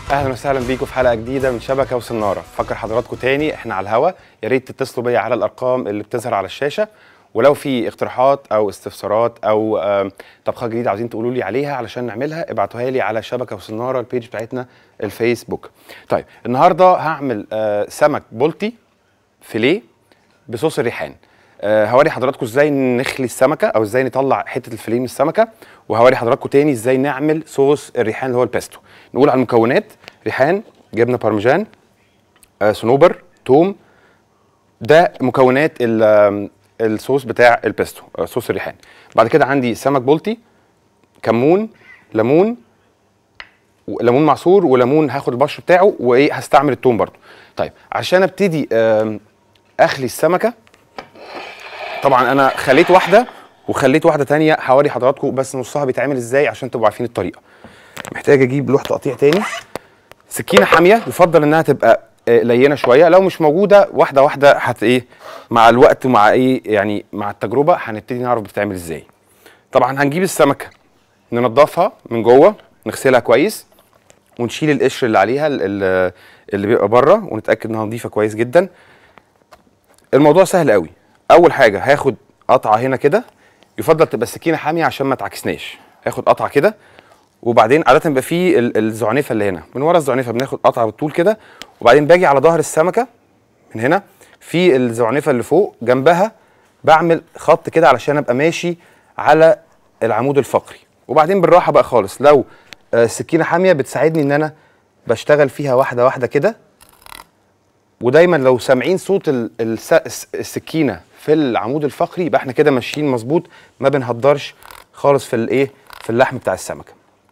اهلا وسهلا بيكم في حلقه جديده من شبكه وسناره. فكر حضراتكم تاني احنا على الهوا، يا ريت تتصلوا بيا على الارقام اللي بتظهر على الشاشه، ولو في اقتراحات او استفسارات او طبخه جديده عاوزين تقولوا لي عليها علشان نعملها ابعتوها لي على شبكه وسناره البيج بتاعتنا الفيسبوك. طيب النهارده هعمل سمك بلطي فيليه بصوص الريحان. هوري حضراتكم ازاي نخلي السمكه او ازاي نطلع حته الفيليه من السمكه، وهوري حضراتكم تاني ازاي نعمل صوص الريحان اللي هو البيستو. نقول على المكونات: ريحان، جبنه بارميجان، صنوبر، توم. ده مكونات الصوص بتاع البيستو، صوص الريحان. بعد كده عندي سمك بلطي، كمون، ليمون معصور، وليمون هاخد البشر بتاعه، وايه هستعمل التوم برضو. طيب عشان ابتدي اخلي السمكه، طبعا انا خليت واحده وخليت واحده تانية، هوري حضراتكم بس نصها بيتعمل ازاي عشان تبقوا عارفين الطريقه. محتاج اجيب لوح تقطيع تاني، سكينه حاميه، يفضل انها تبقى لينه شويه، لو مش موجوده واحده واحده ايه مع الوقت ومع ايه يعني مع التجربه هنبتدي نعرف بتتعمل ازاي. طبعا هنجيب السمكه ننضفها من جوه، نغسلها كويس ونشيل القشر اللي عليها اللي بيبقى بره، ونتاكد انها نظيفه كويس جدا. الموضوع سهل قوي. اول حاجه هاخد قطعه هنا كده، يفضل تبقى السكينه حاميه عشان ما تعكسناش. هاخد قطعه كده، وبعدين عاده بيبقى فيه الزعنفه اللي هنا من ورا الزعنفه، بناخد قطعه بالطول كده، وبعدين باجي على ظهر السمكه من هنا في الزعنفه اللي فوق جنبها، بعمل خط كده علشان ابقى ماشي على العمود الفقري. وبعدين بالراحه بقى خالص، لو السكينه حاميه بتساعدني ان انا بشتغل فيها واحده واحده كده. ودايما لو سامعين صوت السكينه في العمود الفقري يبقى احنا كده ماشيين مظبوط، ما بنهدرش خالص في الايه في اللحم بتاع السمكه.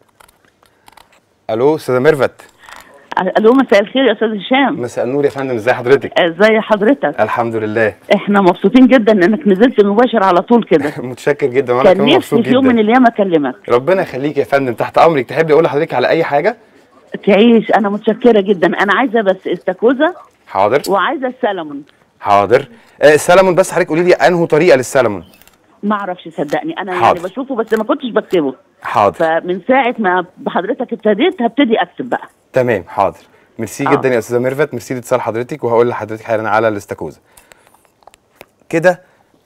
الو استاذه ميرفت. الو مساء الخير يا استاذ هشام. مساء النور يا فندم، ازي حضرتك؟ ازي حضرتك؟ الحمد لله. احنا مبسوطين جدا انك نزلت مباشر على طول كده. متشكر جدا، وانا كمان مبسوط جدا. كان نفسي في يوم من الايام اكلمك. ربنا يخليك يا فندم، تحت امرك. تحبي اقول لحضرتك على اي حاجه؟ تعيش، انا متشكره جدا. انا عايزه بس استاكوزا. حاضر. وعايزه السلمون. حاضر. السلمون بس حضرتك قولي لي انهي طريقه للسلمون. ما اعرفش صدقني، انا حاضر. يعني بشوفه بس ما كنتش بكتبه. حاضر. فمن ساعه ما بحضرتك ابتديت هبتدي اكتب بقى. تمام حاضر. ميرسي جدا يا استاذه ميرفت، ميرسي لاتصال حضرتك، وهقول لحضرتك حالا على الاستاكوزا. كده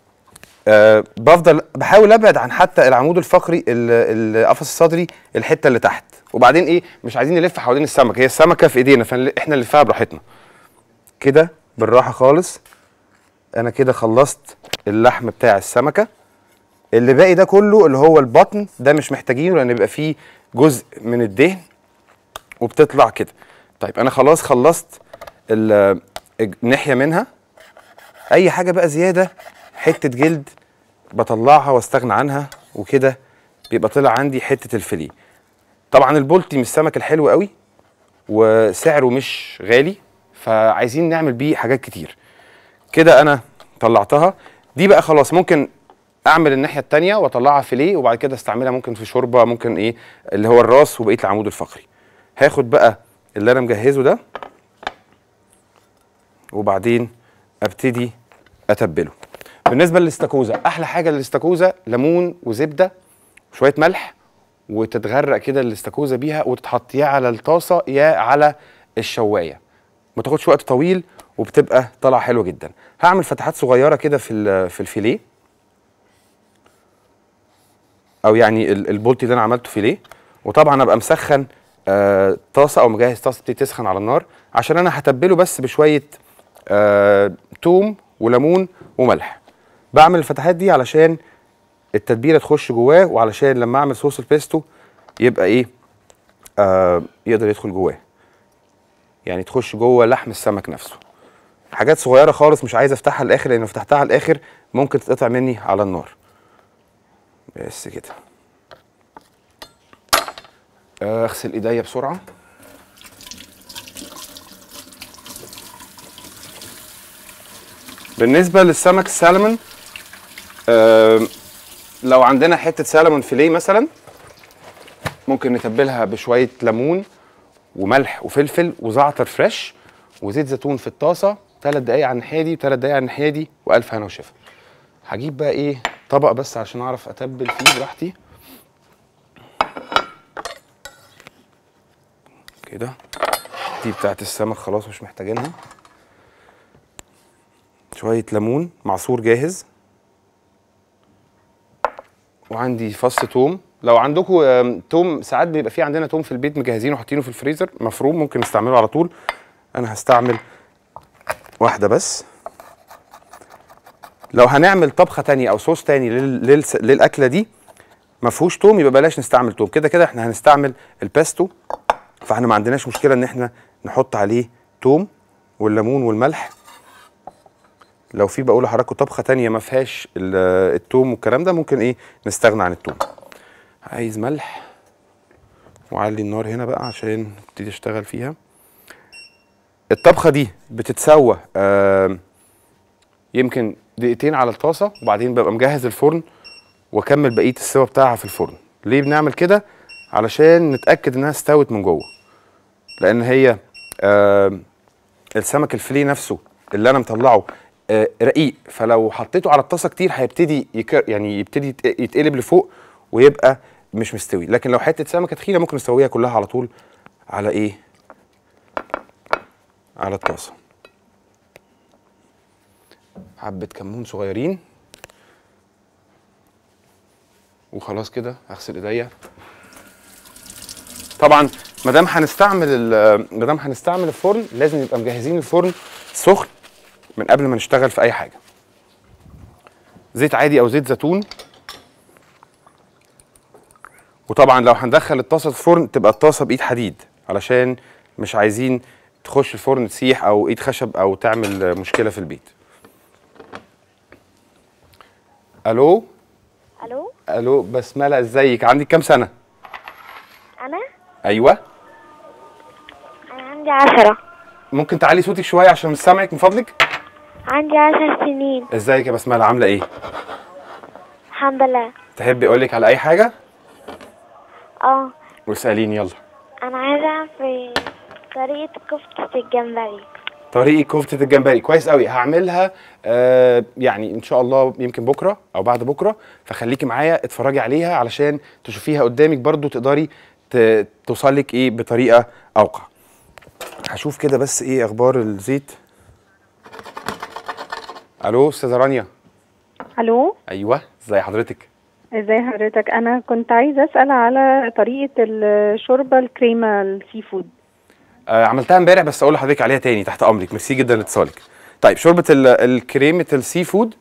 بفضل بحاول ابعد عن حتى العمود الفقري القفص الصدري، الحته اللي تحت. وبعدين ايه، مش عايزين نلف حوالين السمكه، هي السمكه في ايدينا فاحنا نلفها براحتنا كده بالراحه خالص. انا كده خلصت اللحم بتاع السمكه. اللي باقي ده كله اللي هو البطن ده مش محتاجينه، لان بيبقى فيه جزء من الدهن وبتطلع كده. طيب انا خلاص خلصت الناحيه منها. اي حاجه بقى زياده، حته جلد بطلعها واستغنى عنها، وكده بيبقى طلع عندي حته الفيليه. طبعا البلطي من السمك الحلو قوي وسعره مش غالي، فعايزين نعمل بيه حاجات كتير. كده انا طلعتها. دي بقى خلاص ممكن اعمل الناحيه التانيه واطلعها فيليه، وبعد كده استعملها ممكن في شوربه، ممكن ايه اللي هو الراس وبقيه العمود الفقري. هاخد بقى اللي انا مجهزه ده، وبعدين ابتدي اتبله. بالنسبه للاستاكوزا، احلى حاجه للاستاكوزا ليمون وزبده وشويه ملح، وتتغرق كده الاستاكوزا بيها وتتحطيها على الطاسه يا على الشوايه. ما تاخدش وقت طويل وبتبقى طالعه حلوه جدا. هعمل فتحات صغيره كده في الفيليه، او يعني البولتي اللي انا عملته فيليه. وطبعا ابقى مسخن طاسه او مجهز طاسه تسخن على النار، عشان انا هتبله بس بشويه توم وليمون وملح. بعمل الفتحات دي علشان التتبيله تخش جواه، وعلشان لما اعمل صوص البيستو يبقى ايه يقدر يدخل جواه، يعني تخش جوه لحم السمك نفسه. حاجات صغيره خالص مش عايز افتحها للاخر، لان لو فتحتها على الاخر ممكن تتقطع مني على النار. بس كده. اغسل ايديا بسرعه. بالنسبه للسمك السالمون، لو عندنا حته سالمون فيليه مثلا، ممكن نتبلها بشويه ليمون وملح وفلفل وزعتر فريش وزيت زيتون في الطاسه، 3 دقايق على الناحيه دي و3 دقايق على الناحيه دي، والف هنا وشفا. هجيب بقى ايه طبق بس عشان اعرف اتبل فيه براحتي كده. دي بتاعت السمك خلاص مش محتاجينها. شويه ليمون معصور جاهز، وعندي فص توم. لو عندكم توم، ساعات بيبقى في عندنا توم في البيت مجهزينه وحاطينه في الفريزر مفروم، ممكن نستعمله على طول. انا هستعمل واحده بس. لو هنعمل طبخه تانية او صوص تاني للاكله دي ما فيهوش توم، يبقى بلاش نستعمل توم. كده كده احنا هنستعمل الباستو، فاحنا ما عندناش مشكله ان احنا نحط عليه توم والليمون والملح. لو في بقول لحضراتكم طبخه تانية ما فيهاش التوم والكلام ده، ممكن ايه نستغنى عن التوم. عايز ملح، وعلي النار هنا بقى عشان ابتدي اشتغل فيها. الطبخه دي بتتسوى يمكن دقيقتين على الطاسه، وبعدين ببقى مجهز الفرن واكمل بقيه السوا بتاعها في الفرن. ليه بنعمل كده؟ علشان نتاكد انها استوت من جوه، لان هي السمك الفيليه نفسه اللي انا مطلعه رقيق، فلو حطيته على الطاسه كتير هيبتدي يبتدي يتقلب لفوق ويبقى مش مستوي. لكن لو حته سمكه تخينه ممكن نسويها كلها على طول على ايه؟ على الطاسه. حبه كمون صغيرين، وخلاص كده هغسل ايديا. طبعا ما دام هنستعمل الفرن لازم نبقى مجهزين الفرن سخن من قبل ما نشتغل في اي حاجه. زيت عادي او زيت زيتون. وطبعا لو هندخل الطاسه الفرن تبقى الطاسه بايد حديد، علشان مش عايزين تخش الفرن تسيح او ايد خشب او تعمل مشكله في البيت. الو. الو بسمله، ازيك؟ عندك كام سنه؟ أنا ايوه. عندي 10. ممكن تعلي صوتك شويه عشان مش سامعك من فضلك؟ عندي 10 سنين. ازيك يا بسمله، عامله ايه؟ الحمد لله. تحبي اقول لك على اي حاجه؟ واساليني يلا. أنا عايزة أعرف طريقة كفتة الجمبري. طريقة كفتة الجمبري كويس قوي. هعملها يعني ان شاء الله يمكن بكره او بعد بكره، فخليكي معايا اتفرجي عليها علشان تشوفيها قدامك برضو، تقدري توصلك ايه بطريقه اوقع. هشوف كده بس ايه اخبار الزيت. الو استاذه رانيا. الو. ايوه ازي حضرتك؟ ازي حضرتك؟ انا كنت عايزه اسال على طريقه الشوربه الكريمه السي فود. عملتها امبارح بس اقول لحضرتك عليها تاني تحت امرك. ميرسي جدا لاتصالك. طيب شوربه الكريمه السي فود،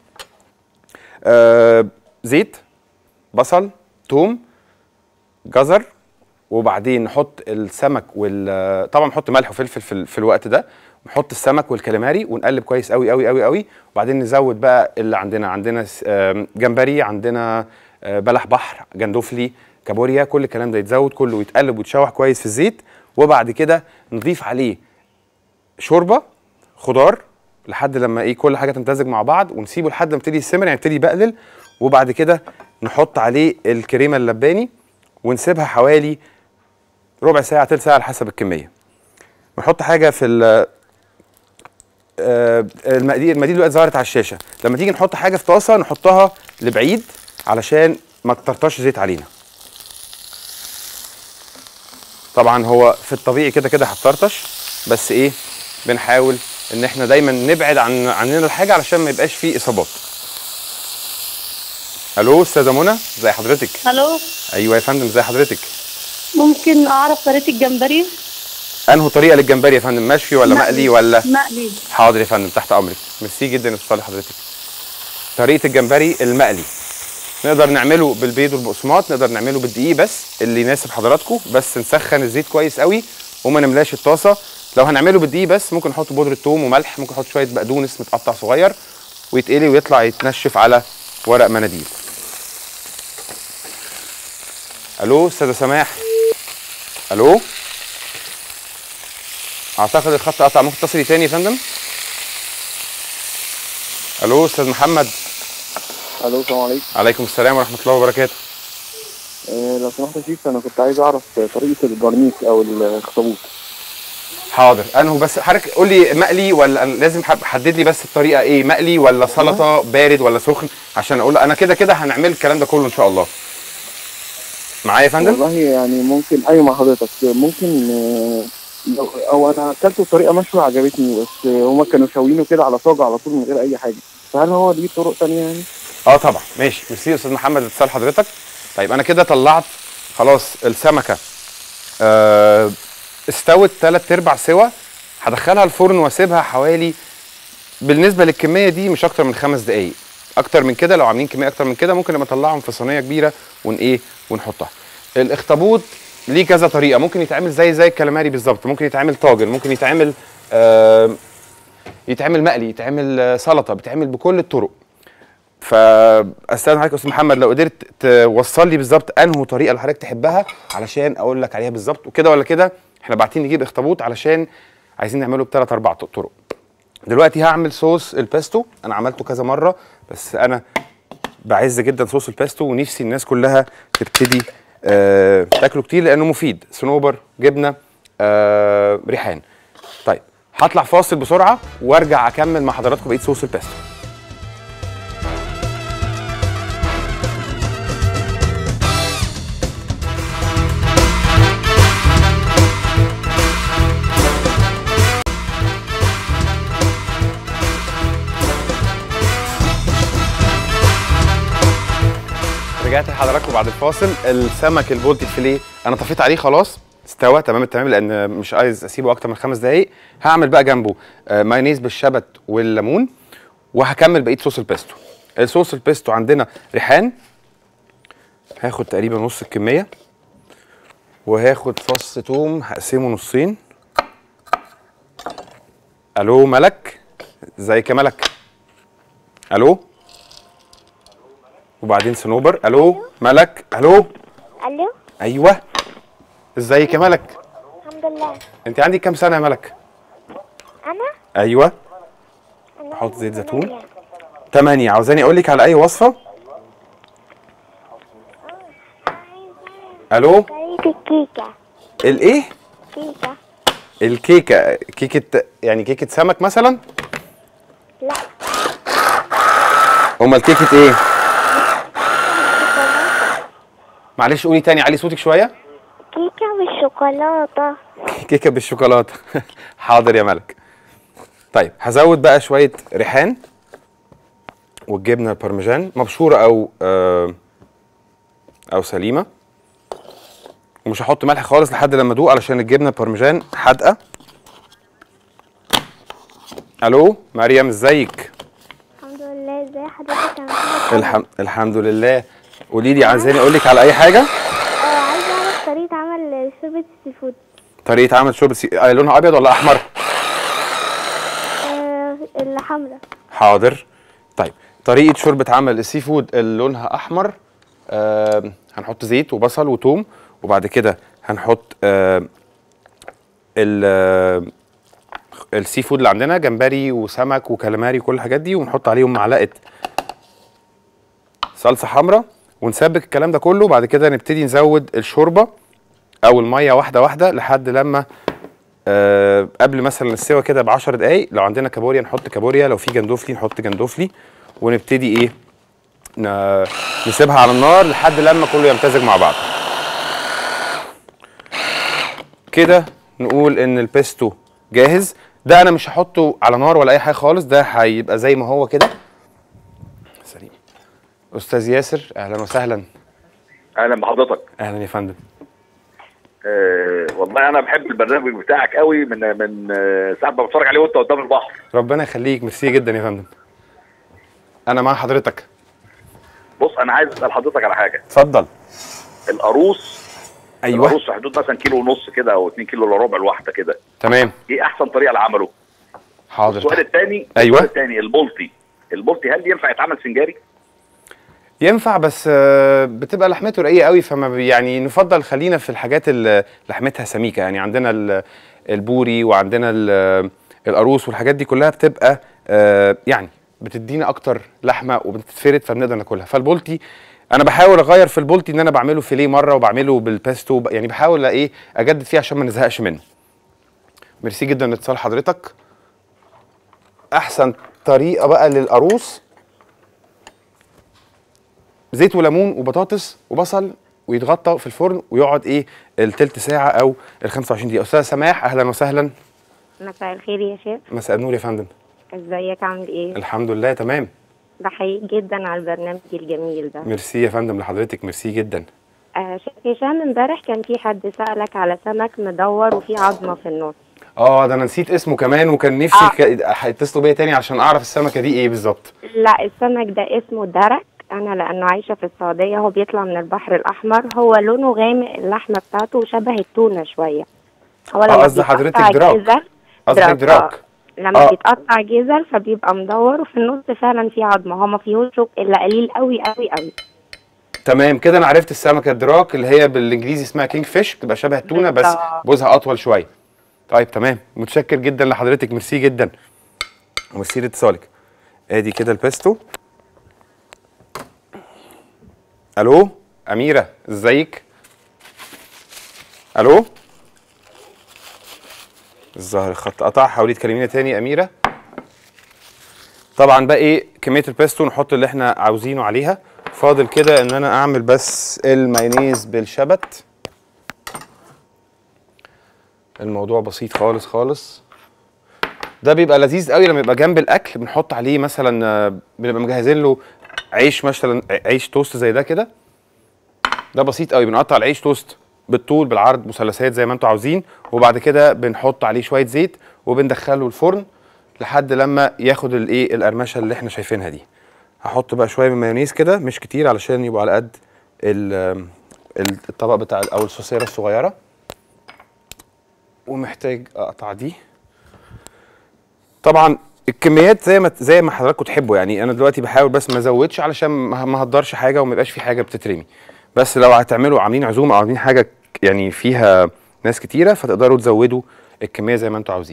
زيت، بصل، توم، جزر، وبعدين نحط السمك طبعا نحط ملح وفلفل في الوقت ده، ونحط السمك والكاليماري ونقلب كويس قوي قوي قوي قوي. وبعدين نزود بقى اللي عندنا جمبري، عندنا بلح بحر، جندوفلي، كابوريا، كل الكلام ده يتزود كله ويتقلب ويتشوح كويس في الزيت. وبعد كده نضيف عليه شوربه خضار لحد لما ايه كل حاجه تمتزج مع بعض، ونسيبه لحد ما يبتدي يسمر، يعني يبتدي يبقلل. وبعد كده نحط عليه الكريمه اللباني ونسيبها حوالي ربع ساعه تلت ساعه على حسب الكميه. ونحط حاجه في المقادير دلوقتي ظهرت على الشاشه. لما تيجي نحط حاجه في طاسه نحطها لبعيد علشان ما تطرطش زيت علينا. طبعا هو في الطبيعي كده كده هتطرطش، بس ايه بنحاول ان احنا دايما نبعد عننا الحاجه علشان ما يبقاش فيه اصابات. الو استاذه منى، ازي حضرتك؟ الو. ايوه يا فندم، ازي حضرتك؟ ممكن اعرف طريقه الجمبري؟ انهي طريقه للجمبري يا فندم؟ مشوي ولا مقلي ولا مقلي. حاضر يا فندم تحت امرك. ميرسي جدا لاتصال حضرتك. طريقه الجمبري المقلي نقدر نعمله بالبيض والبقسماط، نقدر نعمله بالدقيق، بس اللي يناسب حضراتكم. بس نسخن الزيت كويس قوي وما نملاش الطاسه. لو هنعمله بالدقيق بس ممكن نحط بودره ثوم وملح، ممكن نحط شويه بقدونس متقطع صغير ويتقلي ويطلع يتنشف على ورق مناديل. الو استاذه سماح. الو اعتقد الخط قطع، ممكن تتصلي تاني يا فندم؟ الو استاذ محمد. الو السلام عليكم. عليكم السلام ورحمه الله وبركاته. لو سمحت يا شيخ، انا كنت عايز اعرف طريقه البرنيس او الاخطبوط. حاضر. انه بس حضرتك قول لي مقلي ولا لازم حدد لي بس الطريقه ايه، مقلي ولا سلطه بارد ولا سخن، عشان اقول انا كده كده هنعمل الكلام ده كله ان شاء الله. معايا يا فندم؟ والله يعني ممكن ايوه مع حضرتك. ممكن او انا اكلته بطريقه مشوي عجبتني، بس هما كانوا شاويينه كده على صاج على طول من غير اي حاجه، فهل هو ليه طرق تانية يعني؟ طبعا ماشي. ميرسي يا استاذ محمد اتصال حضرتك. طيب انا كده طلعت خلاص السمكه استوت 3/4 سوا. هدخلها الفرن واسيبها حوالي بالنسبه للكميه دي مش اكتر من 5 دقائق. اكتر من كده لو عاملين كميه اكتر من كده ممكن لما نطلعهم في صينيه كبيره ونحطها. الاخطبوط ليه كذا طريقه، ممكن يتعمل زي الكالاماري بالظبط، ممكن يتعمل طاجن، ممكن يتعمل يتعمل مقلي، يتعمل سلطه، بيتعمل بكل الطرق. فاستاذن حضرتك يا استاذ محمد لو قدرت توصل لي بالظبط انهي طريقه اللي حضرتك تحبها علشان اقول لك عليها بالظبط. وكده ولا كده احنا باعتين نجيب اخطبوط علشان عايزين نعمله ب3 4 طرق. دلوقتي هعمل صوص البيستو. انا عملته كذا مره بس انا بعز جدا صوص البيستو ونفسي الناس كلها تبتدي تاكله كتير لانه مفيد. صنوبر، جبنه، ريحان. طيب هطلع فاصل بسرعه وارجع اكمل مع حضراتكم بقيه صوص البيستو. رجعت لحضراتكم بعد الفاصل. السمك البولتي الفيليه انا طفيت عليه خلاص، استوى تمام التمام لان مش عايز اسيبه اكتر من 5 دقائق. هعمل بقى جنبه مايونيز بالشبت والليمون وهكمل بقيه صوص البيستو. الصوص البيستو عندنا ريحان، هاخد تقريبا نص الكميه، وهاخد فص توم هقسمه نصين. الو ملك، ازيك يا ملك؟ الو. وبعدين صنوبر. الو ملك. الو. الو. ايوه ازيك يا ملك؟ الحمد لله. انت عندك كام سنه يا ملك؟ انا ايوه. حط زيت زيتون. 8. عاوزاني اقول لك على اي وصفه؟ الو. طريقة الكيكة. الايه؟ كيكة. الكيكه. كيكه يعني كيكه سمك مثلا؟ لا. امال كيكه ايه؟ معلش قولي تاني، علي صوتك شويه. كيكة بالشوكولاتة. كيكه بالشوكولاته. حاضر يا ملك. طيب هزود بقى شويه ريحان والجبنه البارميجان مبشوره او سليمه، ومش هحط ملح خالص لحد لما ادوق علشان الجبنه البارميجان حادقه. الو مريم ازيك؟ الحمد لله. ازي حضرتك يا محمد؟ الحمد لله. قولي لي عايزاني اقول لك على اي حاجه؟ عايزة اعرف طريقة عمل شوربة السي فود. طريقه عمل شوربه لونها ابيض ولا احمر؟ الحمرا. حاضر. طيب طريقه شوربه عمل السي فود اللي لونها احمر، هنحط زيت وبصل وتوم، وبعد كده هنحط السي فود اللي عندنا جمبري وسمك وكالاماري وكل الحاجات دي، ونحط عليهم معلقه صلصه حمراء ونسبك الكلام ده كله. بعد كده نبتدي نزود الشوربه او الميه واحده واحده لحد لما قبل مثلا السوا كده ب10 دقايق. لو عندنا كابوريا نحط كابوريا، لو في جندوفلي نحط جندوفلي، ونبتدي ايه نسيبها على النار لحد لما كله يمتزج مع بعض. كده نقول ان البيستو جاهز. ده انا مش هحطه على نار ولا اي حاجه خالص، ده هيبقى زي ما هو كده. سليم. استاذ ياسر اهلا وسهلا. اهلا بحضرتك. اهلا يا فندم. والله انا بحب البرنامج بتاعك قوي من ساعه ما بتفرج عليه وانت قدام البحر. ربنا يخليك، ميرسي جدا يا فندم. انا مع حضرتك. بص انا عايز اسال حضرتك على حاجه. اتفضل. القاروص. ايوه. القاروص في حدود مثلا 1.5 كيلو كده او 2 كيلو الا ربع الواحده كده. تمام. ايه احسن طريقه لعمله؟ حاضر. السؤال الثاني. ايوه. السؤال الثاني البلطي هل ينفع يتعمل سنجاري؟ ينفع بس بتبقى لحمته رقيقه قوي، فما يعني نفضل خلينا في الحاجات اللي لحمتها سميكه. يعني عندنا البوري وعندنا القاروص والحاجات دي كلها بتبقى يعني بتدينا اكتر لحمه وبتتفرد فبنقدر ناكلها. فالبولتي انا بحاول اغير في البولتي ان انا بعمله فيليه مره وبعمله بالبيستو، يعني بحاول ايه اجدد فيه عشان ما نزهقش منه. ميرسي جدا لاتصال حضرتك. احسن طريقه بقى للقاروص زيت وليمون وبطاطس وبصل ويتغطى في الفرن ويقعد ايه التلت ساعه او ال 25 دقيقه. استاذه سماح اهلا وسهلا. مساء الخير يا شيخ. مساء النور يا فندم. ازيك عامل ايه؟ الحمد لله تمام. بحييك جدا على البرنامج الجميل ده. ميرسي يا فندم لحضرتك، ميرسي جدا. شيخ هشام، امبارح كان في حد سألك على سمك مدور وفيه عظمة في النص. ده انا نسيت اسمه كمان، وكان نفسي هيتصلوا بيا تاني عشان اعرف السمكه دي ايه بالظبط. لا، السمك ده اسمه درك. انا لانه عايشه في السعوديه، هو بيطلع من البحر الاحمر، هو لونه غامق، اللحمه بتاعته شبه التونه شويه. هو لما قصدي حضرتك دراك. قصدك دراك. لما بيتقطع جزل فبيبقى مدور، وفي النص فعلا فيه عظمه، هو ما فيهوش شوك الا قليل قوي قوي قوي. تمام كده انا عرفت السمكه الدراك اللي هي بالانجليزي اسمها كينج فيش، بتبقى شبه التونه بس بوزها اطول شويه. طيب تمام، متشكر جدا لحضرتك، ميرسي جدا وميرسي لاتصالك. ادي كده البيستو. الو اميره ازيك؟ الو الظاهر الخط قطع، حاولي تكلمينا تاني يا اميره. طبعا بقى ايه كميه البيستو نحط اللي احنا عاوزينه عليها. فاضل كده ان انا اعمل بس المايونيز بالشبت. الموضوع بسيط خالص خالص. ده بيبقى لذيذ قوي لما يبقى جنب الاكل، بنحط عليه مثلا بنبقى مجهزين له عيش، مثلا عيش توست زي ده كده. ده بسيط قوي، بنقطع العيش توست بالطول بالعرض مثلثات زي ما انتوا عاوزين، وبعد كده بنحط عليه شويه زيت وبندخله الفرن لحد لما ياخد الايه القرمشه اللي احنا شايفينها دي. هحط بقى شويه من المايونيز كده، مش كتير علشان يبقوا على قد الطبق بتاع او الصوصيره الصغيره. ومحتاج اقطع دي. طبعا الكميات زي ما حضراتكم تحبوا، يعني انا دلوقتي بحاول بس ما ازودش علشان ما اهدرش حاجه وما يبقاش في حاجه بتترمي. بس لو هتعملوا عاملين عزومه او عاملين حاجه يعني فيها ناس كتيره، فتقدروا تزودوا الكميه زي ما انتوا عاوزين.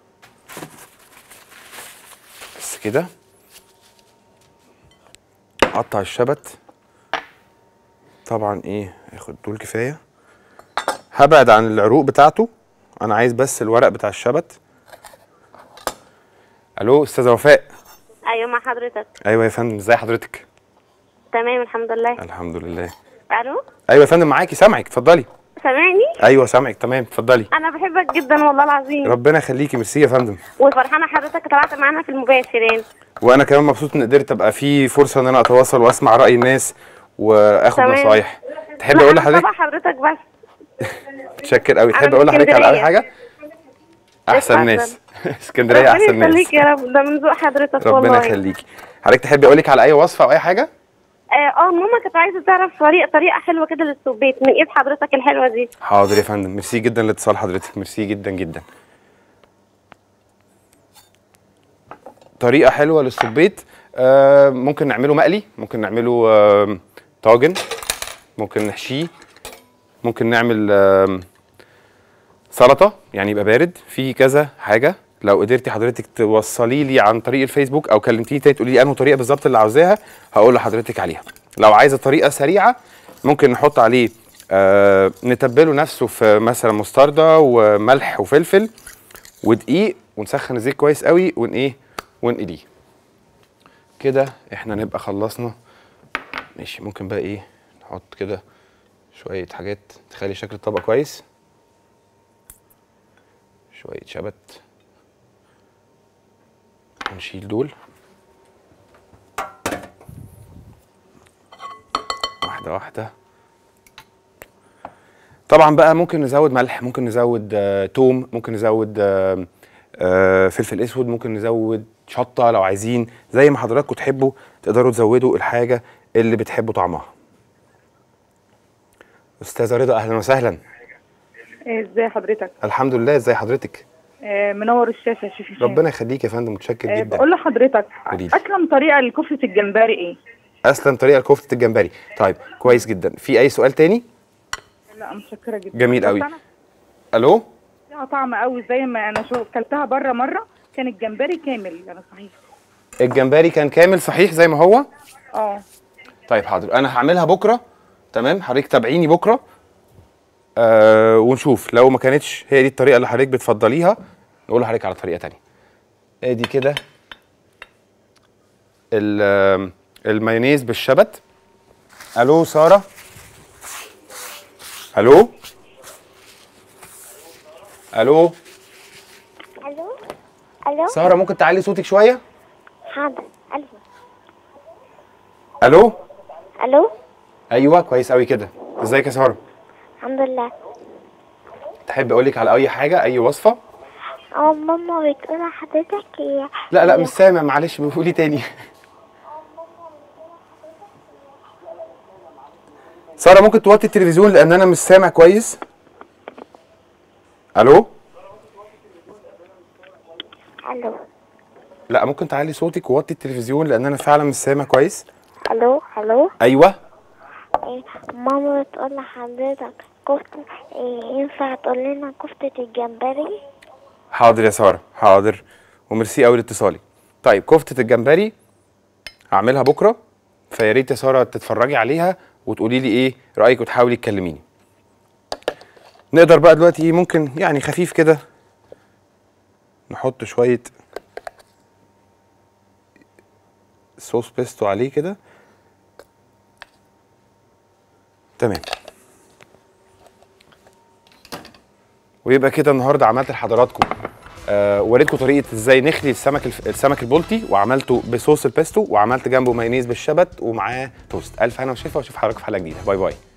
بس كده اقطع الشبت. طبعا ايه هاخد دول كفايه. هبعد عن العروق بتاعته، انا عايز بس الورق بتاع الشبت. الو استاذه وفاء. ايوه مع حضرتك. ايوه يا فندم، ازي حضرتك؟ تمام الحمد لله. الحمد لله. الو. ايوه يا فندم معاكي، سامعك، اتفضلي. سامعني؟ ايوه سامعك تمام، اتفضلي. انا بحبك جدا والله العظيم. ربنا يخليكي، ميرسي يا فندم. وفرحانه حضرتك طلعت معانا في المباشرين. وانا كمان مبسوط ان قدرت ابقى في فرصه ان انا اتواصل واسمع راي الناس واخد نصايح. تحب اقول لحضرتك؟ طبعا حضرتك بس. متشكر قوي. تحب اقول لحضرتك على اي حاجه؟ احسن ناس. اسكندريه احسن ناس. ربنا يخليك يا رب، ده من ذوق حضرتك والله. ربنا يخليكي. حضرتك تحبي اقول لك على اي وصفه او اي حاجه؟ ماما كانت عايزه تعرف طريقه حلوه كده للسبيت من ايد حضرتك الحلوه دي. حاضر يا فندم، ميرسي جدا لاتصال حضرتك، ميرسي جدا جدا. طريقه حلوه للسبيت، ممكن نعمله مقلي، ممكن نعمله طاجن، ممكن نحشيه، ممكن نعمل سلطه يعني يبقى بارد. في كذا حاجه. لو قدرتي حضرتك توصلي لي عن طريق الفيسبوك او كلمتيني تاني تقولي لي انهي طريقه بالظبط اللي عاوزاها، هقول لحضرتك عليها. لو عايزه طريقه سريعه ممكن نحط عليه نتبله نفسه في مثلا مستردة وملح وفلفل ودقيق، ونسخن الزيت كويس قوي ونقليه كده. احنا نبقى خلصنا. ماشي، ممكن بقى ايه نحط كده شويه حاجات تخلي شكل الطبق كويس. شويه شبت ونشيل دول واحده واحده. طبعا بقى ممكن نزود ملح، ممكن نزود توم، ممكن نزود فلفل اسود، ممكن نزود شطه لو عايزين، زي ما حضراتكم تحبوا تقدروا تزودوا الحاجه اللي بتحبوا طعمها. استاذه رضا اهلا وسهلا. ازي حضرتك؟ الحمد لله، ازي حضرتك؟ منور الشاشه يا شيخ هشام. ربنا يخليك يا فندم، متشكر جدا. بقول لحضرتك اسلم طريقه لكفته الجمبري ايه؟ اسلم طريقه لكفته الجمبري. طيب كويس جدا. في اي سؤال تاني؟ لا متشكره جدا. جميل قوي. الو. ليها طعم قوي زي ما انا اكلتها بره مره، كان الجمبري كامل يعني صحيح. الجمبري كان كامل صحيح زي ما هو؟ طيب حاضر، انا هعملها بكره. تمام، حضرتك تابعيني بكره ونشوف لو ما كانتش هي دي الطريقه اللي حضرتك بتفضليها نقول لحضرتك على طريقه تانية. ادي كده المايونيز بالشبت. الو ساره. الو الو الو الو ساره، ممكن تعلي صوتك شويه؟ حاضر. الو الو الو ايوه كويس قوي كده. ازيك يا ساره؟ الحمد لله. تحب اقول لك على اي حاجه، اي وصفه؟ ماما بتقول لحضرتك ايه؟ لا مش سامع، معلش بقولي تاني. ساره ممكن توطي التلفزيون لان انا مش سامع كويس. الو الو لا ممكن تعلي صوتك ووطي التلفزيون لان انا فعلا مش سامع كويس. الو الو ايوه ماما بتقول لحضرتك كفتة، ينفع تقول لنا كفتة الجمبري؟ حاضر يا ساره، حاضر، وميرسي قوي لاتصالك. طيب كفته الجمبري هعملها بكره، فيا ريت يا ساره تتفرجي عليها وتقولي لي ايه رايك وتحاولي تكلميني. نقدر بقى دلوقتي ايه، ممكن يعني خفيف كده نحط شويه صوص بيستو عليه كده. تمام. ويبقى كده النهارده عملت لحضراتكم وريتكم طريقه ازاي نخلي السمك البلطي، وعملته بصوص البيستو، وعملت جنبه مايونيز بالشبت ومعاه توست. الف هنا وشفا، واشوف حضراتكم في حلقه جديده. باي باي.